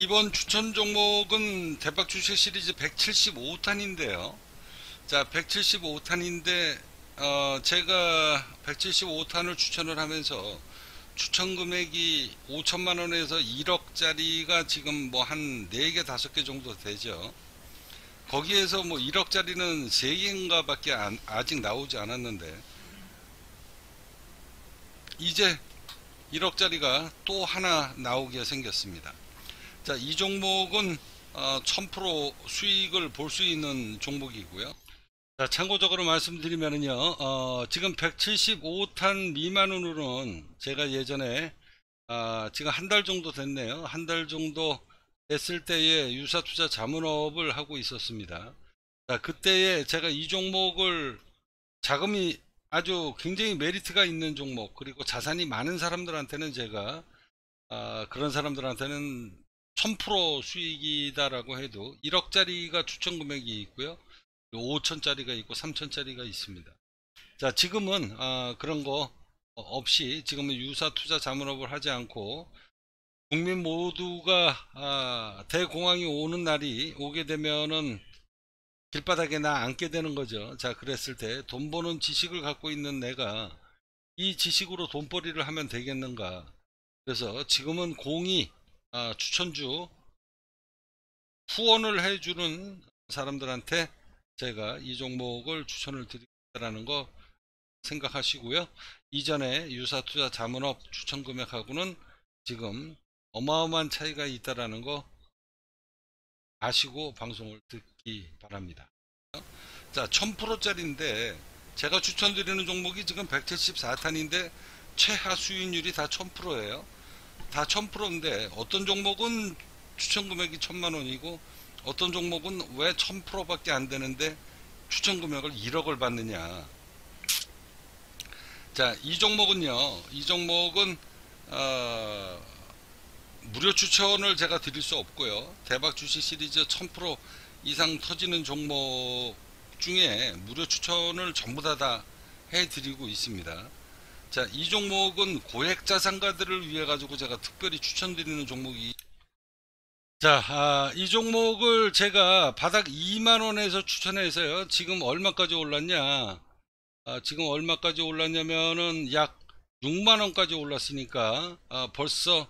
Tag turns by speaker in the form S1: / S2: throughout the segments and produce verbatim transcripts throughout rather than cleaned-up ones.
S1: 이번 추천 종목은 대박 주식 시리즈 백칠십오 탄인데요. 자, 백칠십오 탄인데 어, 제가 백칠십오 탄을 추천을 하면서 추천 금액이 오천만 원에서 일억짜리가 지금 뭐 한 네 개, 다섯 개 정도 되죠. 거기에서 뭐 일억짜리는 세 개인가 밖에 안- 아직 나오지 않았는데 이제 일억짜리가 또 하나 나오게 생겼습니다. 자, 이 종목은 어, 천 퍼센트 수익을 볼 수 있는 종목이고요. 자, 참고적으로 말씀드리면요, 어, 지금 백칠십오 탄 미만으로는 제가 예전에 아, 지금 한 달 정도 됐네요. 한 달 정도 됐을 때에 유사투자 자문업을 하고 있었습니다. 자, 그때에 제가 이 종목을 자금이 아주 굉장히 메리트가 있는 종목, 그리고 자산이 많은 사람들한테는 제가 아, 그런 사람들한테는 천 퍼센트 수익이다라고 해도 일억짜리가 추천 금액이 있고요. 오천짜리가 있고 삼천짜리가 있습니다. 자, 지금은 아, 그런 거 없이 지금은 유사 투자 자문업을 하지 않고 국민 모두가 아, 대공황이 오는 날이 오게 되면은 길바닥에 나 앉게 되는 거죠. 자, 그랬을 때 돈 버는 지식을 갖고 있는 내가 이 지식으로 돈벌이를 하면 되겠는가. 그래서 지금은 공이 아, 추천주 후원을 해주는 사람들한테 제가 이 종목을 추천을 드리겠다라는 거 생각하시고요. 이전에 유사투자 자문업 추천 금액하고는 지금 어마어마한 차이가 있다라는 거 아시고 방송을 듣기 바랍니다. 자, 천 퍼센트짜리인데 제가 추천드리는 종목이 지금 백칠십사 탄인데 최하 수익률이 다 천 퍼센트예요. 다 천 퍼센트인데 어떤 종목은 추천 금액이 천만 원이고 어떤 종목은 왜 천 퍼센트밖에 안 되는데 추천 금액을 일억을 받느냐. 자, 이 종목은요. 이 종목은 어, 무료 추천을 제가 드릴 수 없고요. 대박 주식 시리즈 천 퍼센트 이상 터지는 종목 중에 무료 추천을 전부 다 다 해드리고 있습니다. 자, 이 종목은 고액 자산가들을 위해 가지고 제가 특별히 추천드리는 종목이 자, 아, 이 종목을 제가 바닥 이만 원에서 추천해서요. 지금 얼마까지 올랐냐? 아, 지금 얼마까지 올랐냐면은 약 육만 원까지 올랐으니까 아, 벌써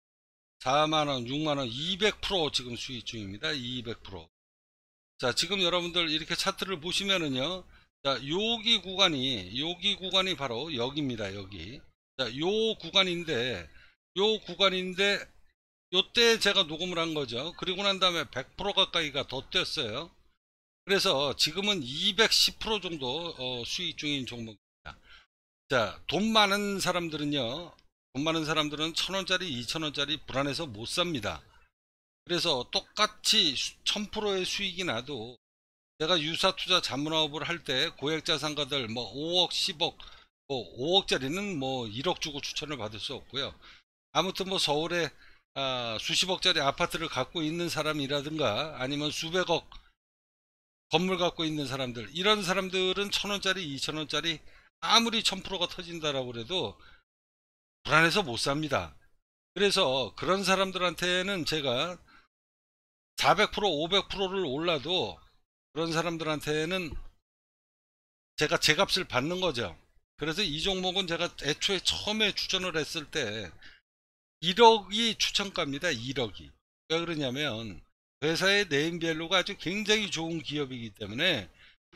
S1: 사만 원, 육만 원, 이백 퍼센트 지금 수익 중입니다. 이백 퍼센트. 자, 지금 여러분들 이렇게 차트를 보시면은요. 자, 여기 구간이, 여기 구간이 바로 여기입니다. 여기. 자, 요 구간인데, 요 구간인데, 요때 제가 녹음을 한 거죠. 그리고 난 다음에 백 퍼센트 가까이가 더 뛰었어요. 그래서 지금은 이백십 퍼센트 정도 어, 수익 중인 종목입니다. 자, 돈 많은 사람들은요, 돈 많은 사람들은 천 원짜리, 이천 원짜리 불안해서 못 삽니다. 그래서 똑같이 천 퍼센트의 수익이 나도 제가 유사투자 자문업을 할 때 고액자산가들 뭐 오억, 십억, 뭐 오억짜리는 뭐 일억 주고 추천을 받을 수 없고요. 아무튼 뭐 서울에 아, 수십억짜리 아파트를 갖고 있는 사람이라든가 아니면 수백억 건물 갖고 있는 사람들, 이런 사람들은 천 원짜리, 이천 원짜리 아무리 천 퍼센트가 터진다라고 그래도 불안해서 못 삽니다. 그래서 그런 사람들한테는 제가 사백 퍼센트, 오백 퍼센트를 올라도 그런 사람들한테는 제가 제 값을 받는 거죠. 그래서 이 종목은 제가 애초에 처음에 추천을 했을 때 일억이 추천가입니다. 일억이. 왜 그러냐면 회사의 네임밸류가 아주 굉장히 좋은 기업이기 때문에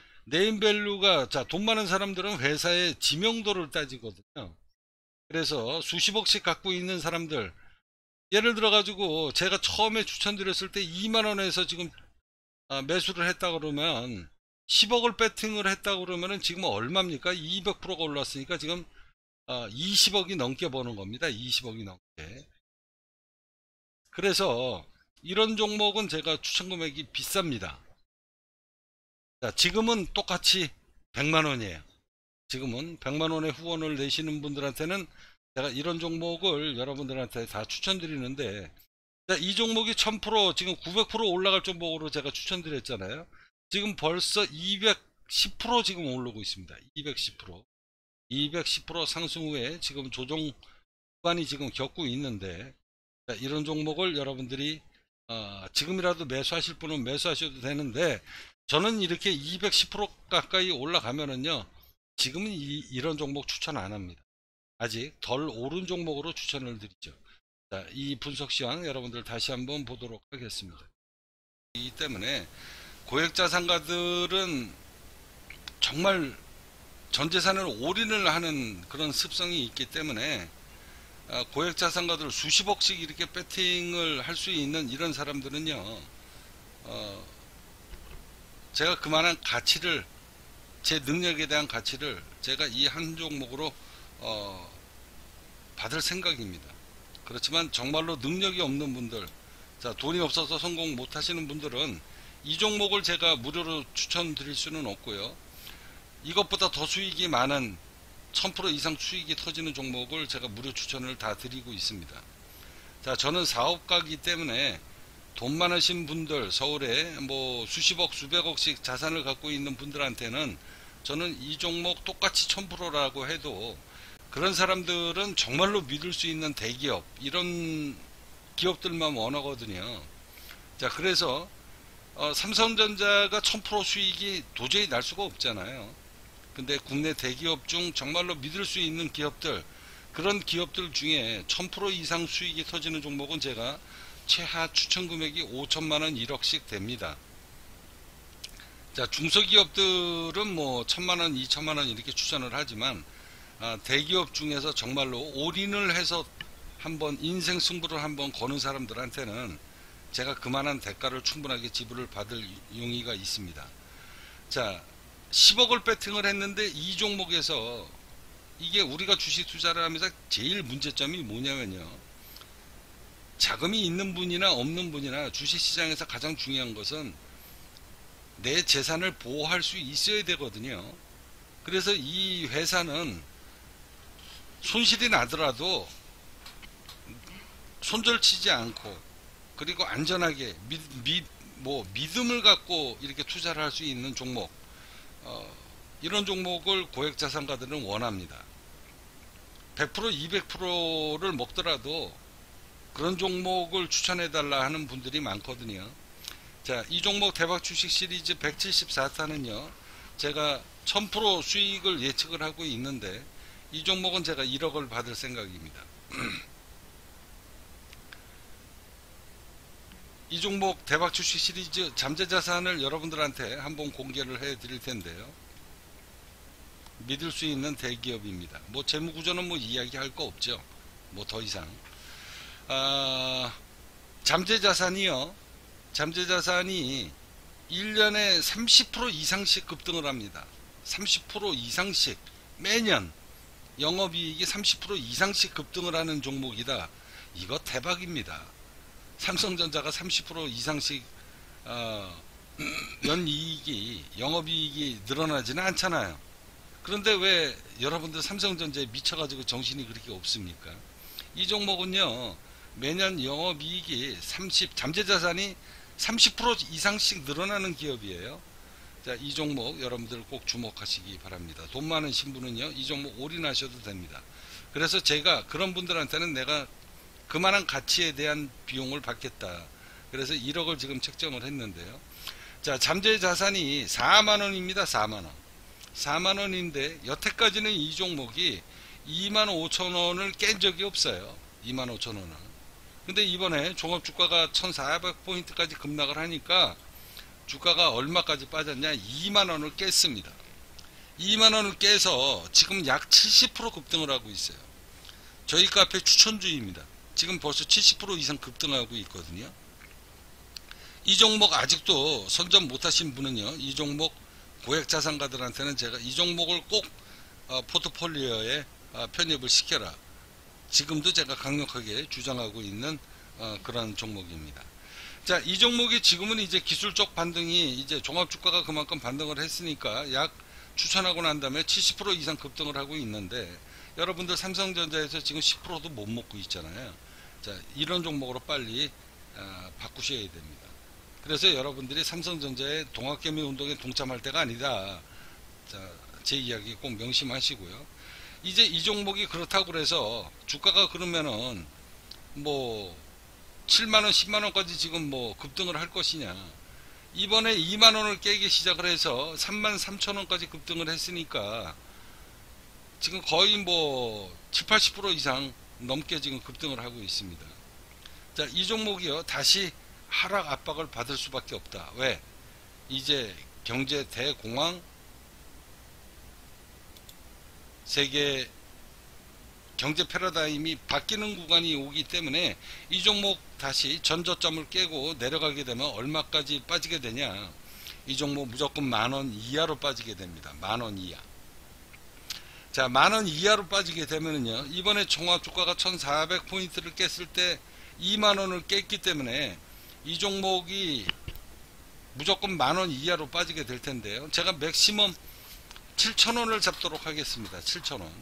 S1: 네임밸류가 자, 돈 많은 사람들은 회사의 지명도를 따지거든요. 그래서 수십억씩 갖고 있는 사람들, 예를 들어 가지고 제가 처음에 추천드렸을 때 이만 원에서 지금 아, 매수를 했다 그러면 십억을 배팅을 했다 그러면은 지금 얼마입니까? 이백 퍼센트가 올랐으니까 지금 아, 이십억이 넘게 버는 겁니다. 이십억이 넘게. 그래서 이런 종목은 제가 추천 금액이 비쌉니다. 자, 지금은 똑같이 백만 원이에요. 지금은 백만 원의 후원을 내시는 분들한테는 제가 이런 종목을 여러분들한테 다 추천드리는데, 자, 이 종목이 천 퍼센트 지금 구백 퍼센트 올라갈 종목으로 제가 추천드렸잖아요. 지금 벌써 이백십 퍼센트 지금 오르고 있습니다. 이백십 퍼센트. 이백십 퍼센트 상승 후에 지금 조정 구간이 지금 겪고 있는데, 자, 이런 종목을 여러분들이 어, 지금이라도 매수하실 분은 매수하셔도 되는데, 저는 이렇게 이백십 퍼센트 가까이 올라가면은요, 지금은 이, 이런 종목 추천 안 합니다. 아직 덜 오른 종목으로 추천을 드리죠. 자, 이 분석 시황 여러분들 다시 한번 보도록 하겠습니다. 이 때문에 고액자산가들은 정말 전 재산을 올인을 하는 그런 습성이 있기 때문에 고액자산가들 수십억씩 이렇게 배팅을 할 수 있는 이런 사람들은요, 어, 제가 그만한 가치를, 제 능력에 대한 가치를 제가 이 한 종목으로 어, 받을 생각입니다. 그렇지만 정말로 능력이 없는 분들, 자, 돈이 없어서 성공 못 하시는 분들은 이 종목을 제가 무료로 추천드릴 수는 없고요. 이것보다 더 수익이 많은 천 퍼센트 이상 수익이 터지는 종목을 제가 무료 추천을 다 드리고 있습니다. 자, 저는 사업가이기 때문에 돈 많으신 분들, 서울에 뭐 수십억, 수백억씩 자산을 갖고 있는 분들한테는 저는 이 종목 똑같이 천 퍼센트라고 해도 그런 사람들은 정말로 믿을 수 있는 대기업, 이런 기업들만 원하거든요. 자, 그래서 어, 삼성전자가 천 퍼센트 수익이 도저히 날 수가 없잖아요. 근데 국내 대기업 중 정말로 믿을 수 있는 기업들, 그런 기업들 중에 천 퍼센트 이상 수익이 터지는 종목은 제가 최하 추천 금액이 오천만원, 일억씩 됩니다. 자, 중소기업들은 뭐 천만원, 이천만원 이렇게 추천을 하지만 아, 대기업 중에서 정말로 올인을 해서 한번 인생 승부를 한번 거는 사람들한테는 제가 그만한 대가를 충분하게 지불을 받을 용의가 있습니다. 자, 십억을 배팅을 했는데 이 종목에서, 이게 우리가 주식 투자를 하면서 제일 문제점이 뭐냐면요, 자금이 있는 분이나 없는 분이나 주식시장에서 가장 중요한 것은 내 재산을 보호할 수 있어야 되거든요. 그래서 이 회사는 손실이 나더라도 손절치지 않고, 그리고 안전하게 믿, 믿, 뭐 믿음을 갖고 이렇게 투자를 할 수 있는 종목, 어, 이런 종목을 고액자산가들은 원합니다. 백 퍼센트, 이백 퍼센트를 먹더라도 그런 종목을 추천해달라 하는 분들이 많거든요. 자, 이 종목 대박 주식 시리즈 백칠십사 탄은요, 제가 천 퍼센트 수익을 예측을 하고 있는데, 이 종목은 제가 일억을 받을 생각입니다. 이 종목 대박 주식 시리즈 잠재자산을 여러분들한테 한번 공개를 해 드릴 텐데요, 믿을 수 있는 대기업입니다. 뭐 재무구조는 뭐 이야기할 거 없죠. 뭐 더 이상. 아, 잠재자산이요, 잠재자산이 일 년에 삼십 퍼센트 이상씩 급등을 합니다. 삼십 퍼센트 이상씩 매년 영업이익이 삼십 퍼센트 이상씩 급등을 하는 종목이다. 이거 대박입니다. 삼성전자가 삼십 퍼센트 이상씩 어, 연이익이, 영업이익이 늘어나지는 않잖아요. 그런데 왜 여러분들 삼성전자에 미쳐가지고 정신이 그렇게 없습니까? 이 종목은요, 매년 영업이익이 삼십, 잠재자산이 삼십 퍼센트 이상씩 늘어나는 기업이에요. 자, 이 종목 여러분들 꼭 주목하시기 바랍니다. 돈 많은 신분은요, 이 종목 올인하셔도 됩니다. 그래서 제가 그런 분들한테는 내가 그만한 가치에 대한 비용을 받겠다. 그래서 일억을 지금 책정을 했는데요. 자, 잠재자산이 사만 원입니다. 사만 원. 사만 원인데 여태까지는 이 종목이 이만 오천 원을 깬 적이 없어요. 이만 오천 원을. 근데 이번에 종합주가가 천사백 포인트까지 급락을 하니까 주가가 얼마까지 빠졌냐, 이만 원을 깼습니다. 이만 원을 깨서 지금 약 칠십 퍼센트 급등을 하고 있어요. 저희 카페 추천주입니다. 지금 벌써 칠십 퍼센트 이상 급등하고 있거든요. 이 종목 아직도 선점 못하신 분은요, 이 종목 고액자산가들한테는 제가 이 종목을 꼭 어, 포트폴리오에 어, 편입을 시켜라. 지금도 제가 강력하게 주장하고 있는 어, 그런 종목입니다. 자, 이 종목이 지금은 이제 기술적 반등이, 이제 종합주가가 그만큼 반등을 했으니까 약 추천하고 난 다음에 칠십 퍼센트 이상 급등을 하고 있는데, 여러분들 삼성전자에서 지금 십 퍼센트도 못 먹고 있잖아요. 자, 이런 종목으로 빨리 어, 바꾸셔야 됩니다. 그래서 여러분들이 삼성전자의 동학개미 운동에 동참할 때가 아니다. 자, 제 이야기 꼭 명심하시고요. 이제 이 종목이 그렇다고 그래서 주가가 그러면은 뭐 칠만원, 십만원까지 지금 뭐 급등을 할 것이냐. 이번에 이만원을 깨기 시작을 해서 삼만 삼천원까지 급등을 했으니까 지금 거의 뭐 칠, 팔십 퍼센트 이상 넘게 지금 급등을 하고 있습니다. 자, 이 종목이요, 다시 하락 압박을 받을 수밖에 없다. 왜? 이제 경제 대공황, 세계 경제 패러다임이 바뀌는 구간이 오기 때문에 이 종목 다시 전저점을 깨고 내려가게 되면 얼마까지 빠지게 되냐. 이 종목 무조건 만원 이하로 빠지게 됩니다. 만원 이하. 자, 만원 이하로 빠지게 되면은요, 이번에 종합주가가 천사백 포인트를 깼을 때 이만원을 깼기 때문에 이 종목이 무조건 만원 이하로 빠지게 될 텐데요. 제가 맥시멈 칠천원을 잡도록 하겠습니다. 칠천원.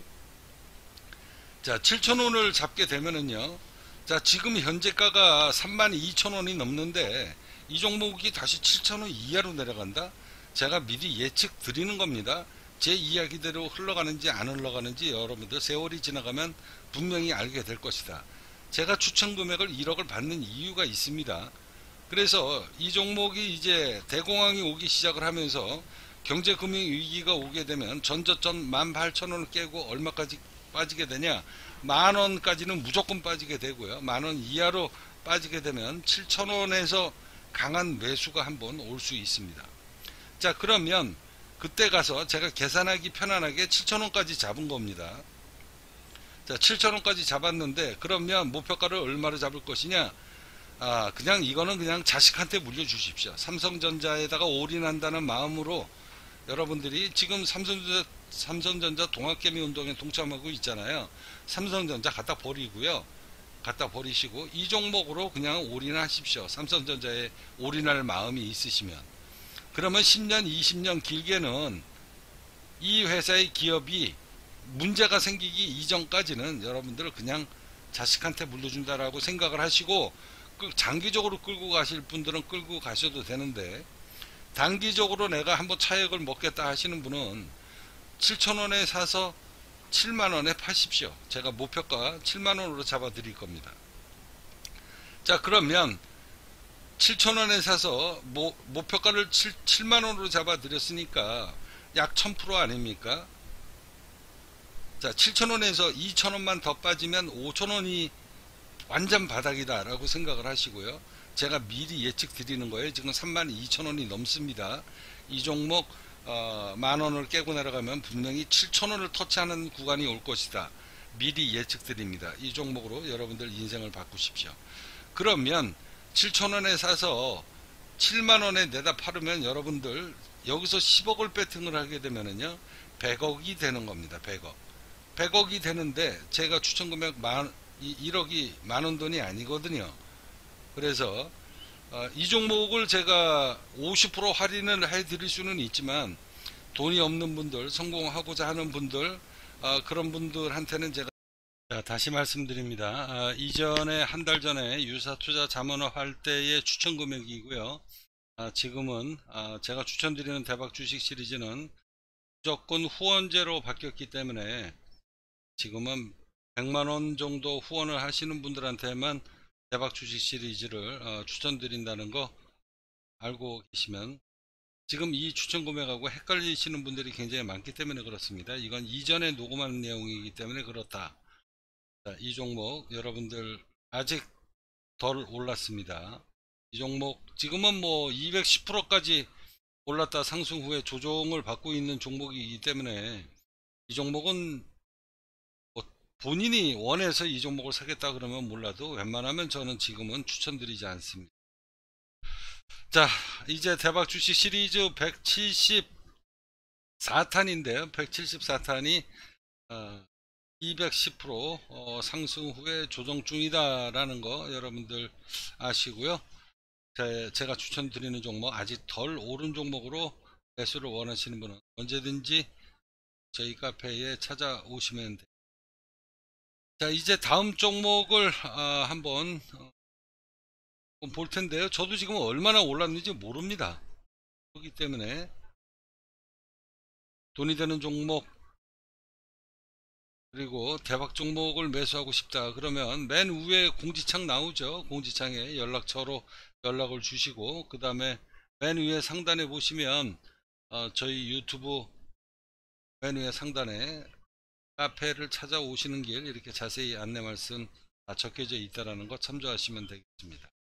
S1: 자, 칠천원을 잡게 되면은요, 자, 지금 현재가가 삼만 이천원이 넘는데 이 종목이 다시 칠천원 이하로 내려간다? 제가 미리 예측 드리는 겁니다. 제 이야기대로 흘러가는지 안 흘러가는지 여러분들 세월이 지나가면 분명히 알게 될 것이다. 제가 추천 금액을 일억을 받는 이유가 있습니다. 그래서 이 종목이 이제 대공황이 오기 시작을 하면서 경제금융위기가 오게 되면 전저점 만 팔천원을 깨고 얼마까지 빠지게 되냐, 만원까지는 무조건 빠지게 되고요, 만원 이하로 빠지게 되면 칠천원에서 강한 매수가 한번 올 수 있습니다. 자, 그러면 그때 가서 제가 계산하기 편안하게 칠천원까지 잡은 겁니다. 자, 칠천원까지 잡았는데 그러면 목표가를 얼마로 잡을 것이냐. 아, 그냥 이거는 그냥 자식한테 물려주십시오. 삼성전자에다가 올인한다는 마음으로 여러분들이 지금 삼성전자, 삼성전자 동학개미 운동에 동참하고 있잖아요. 삼성전자 갖다 버리고요. 갖다 버리시고 이 종목으로 그냥 올인하십시오. 삼성전자에 올인할 마음이 있으시면. 그러면 십 년, 이십 년 길게는 이 회사의 기업이 문제가 생기기 이전까지는 여러분들 그냥 자식한테 물려준다라고 생각을 하시고, 장기적으로 끌고 가실 분들은 끌고 가셔도 되는데, 단기적으로 내가 한번 차익을 먹겠다 하시는 분은 칠천원에 사서 칠만원에 파십시오. 제가 목표가 칠만원으로 잡아 드릴 겁니다. 자, 그러면 칠천원에 사서 모, 목표가를 칠만원으로 잡아 드렸으니까 약 천 퍼센트 아닙니까? 자, 칠천원에서 이천원만 더 빠지면 오천원이 완전 바닥이다 라고 생각을 하시고요. 제가 미리 예측 드리는 거예요. 지금 삼만 이천원이 넘습니다. 이 종목 어, 만원을 깨고 내려가면 분명히 칠천원을 터치하는 구간이 올 것이다. 미리 예측 드립니다. 이 종목으로 여러분들 인생을 바꾸십시오. 그러면 칠천원에 사서 칠만원에 내다 팔으면 여러분들 여기서 십억을 배팅을 하게 되면은요, 백억이 되는 겁니다. 백억. 백억이 되는데 제가 추천금액 만, 일억이 만원 돈이 아니거든요. 그래서 어, 이 종목을 제가 오십 퍼센트 할인을 해 드릴 수는 있지만 돈이 없는 분들, 성공하고자 하는 분들, 어, 그런 분들한테는 제가, 자, 다시 말씀드립니다. 아, 이전에 한 달 전에 유사투자 자문업 할 때의 추천 금액이고요. 아, 지금은 아, 제가 추천드리는 대박 주식 시리즈는 무조건 후원제로 바뀌었기 때문에 지금은 백만원 정도 후원을 하시는 분들한테만 대박 주식 시리즈를 어, 추천드린다는 거 알고 계시면, 지금 이 추천 금액하고 헷갈리시는 분들이 굉장히 많기 때문에 그렇습니다. 이건 이전에 녹음한 내용이기 때문에 그렇다. 자, 이 종목 여러분들 아직 덜 올랐습니다. 이 종목 지금은 뭐 이백십 퍼센트까지 올랐다 상승 후에 조정을 받고 있는 종목이기 때문에 이 종목은 본인이 원해서 이 종목을 사겠다 그러면 몰라도 웬만하면 저는 지금은 추천드리지 않습니다. 자, 이제 대박 주식 시리즈 백칠십사 탄인데요. 백칠십사 탄이 어, 이백십 퍼센트 어, 상승 후에 조정 중이다 라는 거 여러분들 아시고요. 제, 제가 추천드리는 종목, 아직 덜 오른 종목으로 매수를 원하시는 분은 언제든지 저희 카페에 찾아오시면 됩니다. 자, 이제 다음 종목을 아, 한번 어, 볼 텐데요. 저도 지금 얼마나 올랐는지 모릅니다. 그렇기 때문에 돈이 되는 종목 그리고 대박 종목을 매수하고 싶다 그러면 맨 위에 공지창 나오죠. 공지창에 연락처로 연락을 주시고, 그 다음에 맨 위에 상단에 보시면 어, 저희 유튜브 맨 위에 상단에 카페를 찾아오시는 길 이렇게 자세히 안내 말씀 다 적혀져 있다라는 거 참조하시면 되겠습니다.